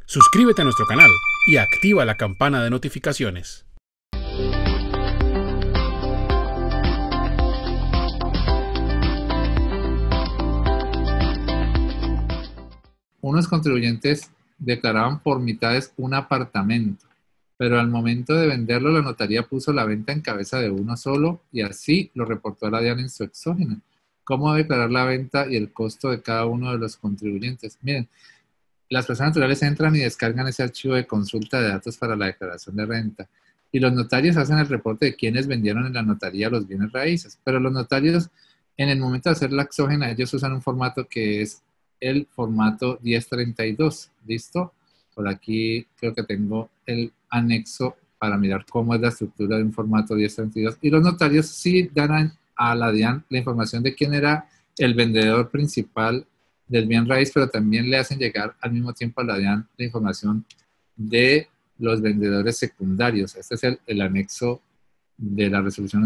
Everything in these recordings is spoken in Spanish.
Suscríbete a nuestro canal y activa la campana de notificaciones. Unos contribuyentes declaraban por mitades un apartamento, pero al momento de venderlo la notaría puso la venta en cabeza de uno solo y así lo reportó a la DIAN en su exógena. ¿Cómo declarar la venta y el costo de cada uno de los contribuyentes? Miren, las personas naturales entran y descargan ese archivo de consulta de datos para la declaración de renta y los notarios hacen el reporte de quienes vendieron en la notaría los bienes raíces, pero los notarios en el momento de hacer la exógena ellos usan un formato que es el formato 1032, ¿listo? Por aquí creo que tengo el anexo para mirar cómo es la estructura de un formato 1032 y los notarios sí dan a la DIAN la información de quién era el vendedor principal del bien raíz, pero también le hacen llegar al mismo tiempo a la DIAN la información de los vendedores secundarios. Este es el anexo de la resolución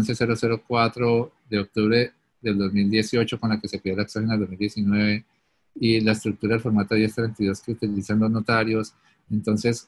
11004 de octubre del 2018 con la que se pidió la exógena del 2019 y la estructura del formato 1032 que utilizan los notarios. Entonces,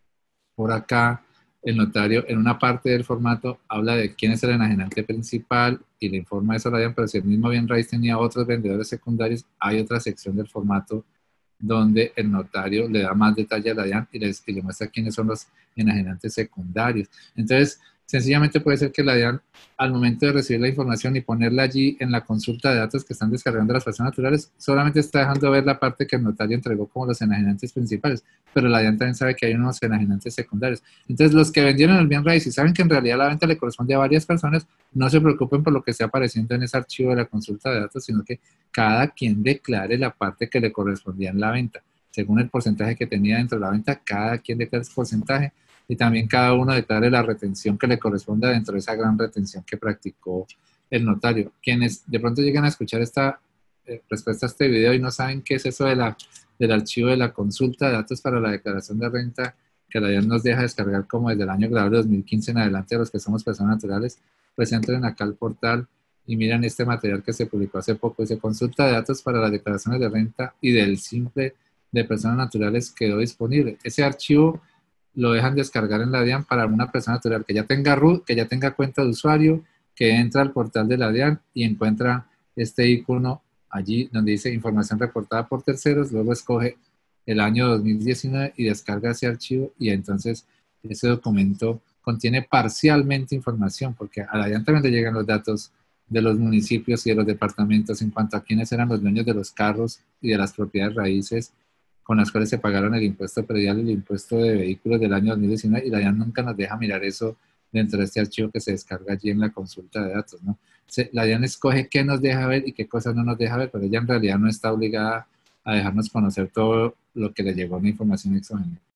por acá, el notario en una parte del formato habla de quién es el enajenante principal y le informa eso a la DIAN, pero si el mismo bien raíz tenía otros vendedores secundarios, hay otra sección del formato donde el notario le da más detalle a la DIAN y le muestra quiénes son los enajenantes secundarios. Entonces, sencillamente puede ser que la DIAN, al momento de recibir la información y ponerla allí en la consulta de datos que están descargando las personas naturales, solamente está dejando ver la parte que el notario entregó como los enajenantes principales, pero la DIAN también sabe que hay unos enajenantes secundarios. Entonces, los que vendieron el bien raíz y saben que en realidad la venta le corresponde a varias personas, no se preocupen por lo que esté apareciendo en ese archivo de la consulta de datos, sino que cada quien declare la parte que le correspondía en la venta. Según el porcentaje que tenía dentro de la venta, cada quien declara ese porcentaje y también cada uno declare la retención que le corresponda dentro de esa gran retención que practicó el notario. Quienes de pronto llegan a escuchar esta respuesta a este video y no saben qué es eso del archivo de la consulta de datos para la declaración de renta que la DIAN nos deja descargar como desde el año grabado de 2015 en adelante a los que somos personas naturales, pues entren acá al portal y miran este material que se publicó hace poco. Dice consulta de datos para las declaraciones de renta y del simple de personas naturales quedó disponible. Ese archivo lo dejan descargar en la DIAN para una persona natural que ya tenga RUT, que ya tenga cuenta de usuario, que entra al portal de la DIAN y encuentra este icono allí donde dice información reportada por terceros, luego escoge el año 2019 y descarga ese archivo y entonces ese documento contiene parcialmente información porque a la DIAN también le llegan los datos de los municipios y de los departamentos en cuanto a quiénes eran los dueños de los carros y de las propiedades raíces con las cuales se pagaron el impuesto predial y el impuesto de vehículos del año 2019 y la DIAN nunca nos deja mirar eso dentro de este archivo que se descarga allí en la consulta de datos, ¿no? La DIAN escoge qué nos deja ver y qué cosas no nos deja ver, pero ella en realidad no está obligada a dejarnos conocer todo lo que le llegó en la información exógena.